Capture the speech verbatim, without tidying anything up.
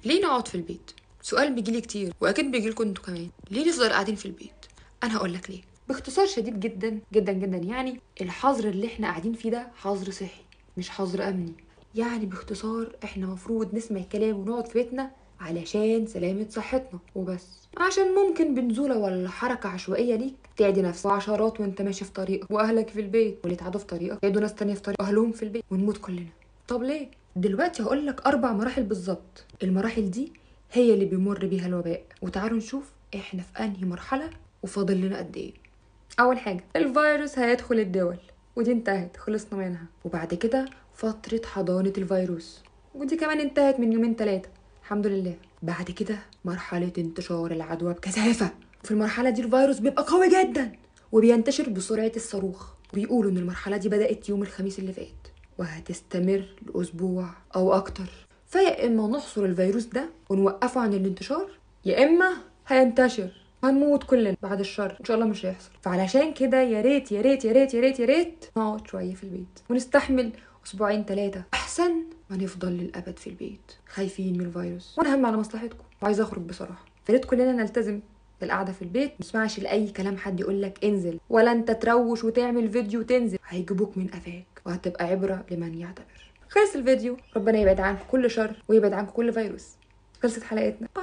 ليه نقعد في البيت؟ سؤال بيجيلي كتير واكيد بيجيلكوا انتوا كمان. ليه نفضل قاعدين في البيت؟ انا هقول لك ليه. باختصار شديد جدا جدا جدا، يعني الحظر اللي احنا قاعدين فيه ده حظر صحي مش حظر امني. يعني باختصار احنا مفروض نسمع الكلام ونقعد في بيتنا علشان سلامة صحتنا وبس. عشان ممكن بنزولة ولا حركة عشوائية ليك تعدي نفسك وعشرات وانت ماشي في طريقك، واهلك في البيت، واللي تعدوا في طريقك يعدوا ناس تانية في طريق اهلهم في البيت، ونموت كلنا. طب ليه؟ دلوقتي هقول لك اربع مراحل بالظبط. المراحل دي هي اللي بيمر بيها الوباء، وتعالوا نشوف احنا في انهي مرحله وفاضل لنا قد ايه. اول حاجه الفيروس هيدخل الدول، ودي انتهت خلصنا منها. وبعد كده فتره حضانه الفيروس، ودي كمان انتهت من يومين ثلاثه الحمد لله. بعد كده مرحله انتشار العدوى بكثافه. في المرحله دي الفيروس بيبقى قوي جدا وبينتشر بسرعه الصاروخ. بيقولوا ان المرحله دي بدات يوم الخميس اللي فات وهتستمر لأسبوع أو أكتر. فيا إما نحصر الفيروس ده ونوقفه عن الانتشار، يا إما هينتشر هنموت كلنا بعد الشر. إن شاء الله مش هيحصل. فعلشان كده يا ريت يا ريت يا ريت يا ريت يا ريت نقعد شوية في البيت ونستحمل أسبوعين ثلاثة، أحسن ما نفضل للأبد في البيت خايفين من الفيروس. وأنا هم على مصلحتكم وعايزة أخرج بصراحة. فريت كلنا نلتزم بالقعده في البيت، متسمعش لاي كلام حد يقولك انزل، ولا انت تروش وتعمل فيديو وتنزل، هيجيبوك من قفاك وهتبقى عبره لمن يعتبر. خلص الفيديو، ربنا يبعد عنكم كل شر ويبعد عنكم كل فيروس. خلصت حلقتنا.